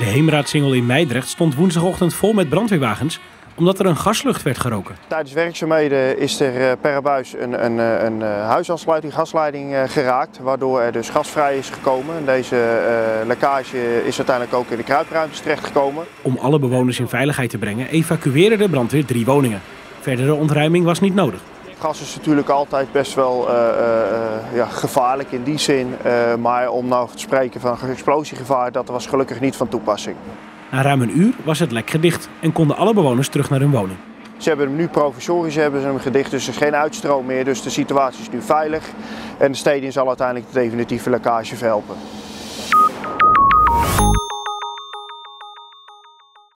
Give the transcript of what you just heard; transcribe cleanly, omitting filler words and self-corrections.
De Heemraadsingel in Mijdrecht stond woensdagochtend vol met brandweerwagens omdat er een gaslucht werd geroken. Tijdens werkzaamheden is er per buis een huisafsluiting, gasleiding geraakt, waardoor er dus gas vrij is gekomen. En deze lekkage is uiteindelijk ook in de kruipruimtes terechtgekomen. Om alle bewoners in veiligheid te brengen evacueerde de brandweer 3 woningen. Verdere ontruiming was niet nodig. Gas is natuurlijk altijd best wel gevaarlijk in die zin, maar om nou te spreken van explosiegevaar, dat was gelukkig niet van toepassing. Na ruim een uur was het lek gedicht en konden alle bewoners terug naar hun woning. Ze hebben hem nu provisorisch gedicht, dus er is geen uitstroom meer, dus de situatie is nu veilig. En de steding zal uiteindelijk de definitieve lekkage verhelpen.